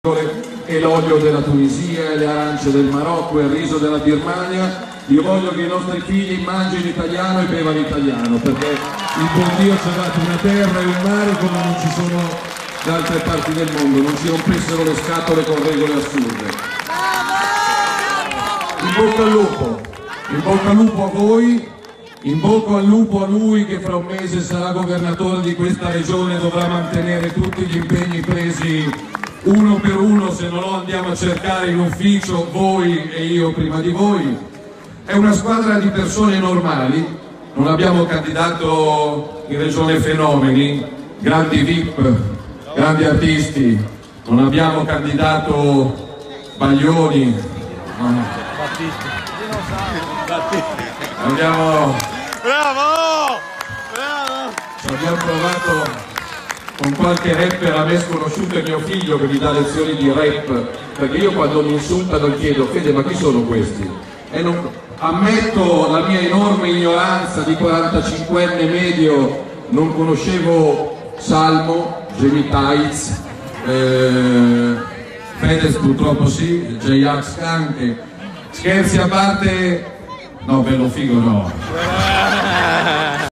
e l'olio della Tunisia, e le arance del Marocco, e il riso della Birmania. Io voglio che i nostri figli mangino italiano e bevano italiano, perché il buon Dio ci ha dato una terra e un mare come non ci sono da altre parti del mondo, non ci rompessero le scatole con regole assurde. In bocca al lupo, in bocca al lupo a voi, in bocca al lupo a lui che fra un mese sarà governatore di questa regione e dovrà mantenere tutti gli impegni presi uno per uno, se non lo andiamo a cercare in ufficio, voi e io prima di voi. È una squadra di persone normali, non abbiamo candidato in regione fenomeni, grandi VIP, grandi artisti, non abbiamo candidato Baglioni, abbiamo provato con qualche rapper a me sconosciuto e mio figlio che mi dà lezioni di rap, perché io quando mi insultano chiedo: Fede, ma chi sono questi? E non, ammetto la mia enorme ignoranza di 45enne medio, non conoscevo Salmo, Jamie Tights, Fedez purtroppo sì, J-Ax anche. Scherzi a parte, no, bello figo no.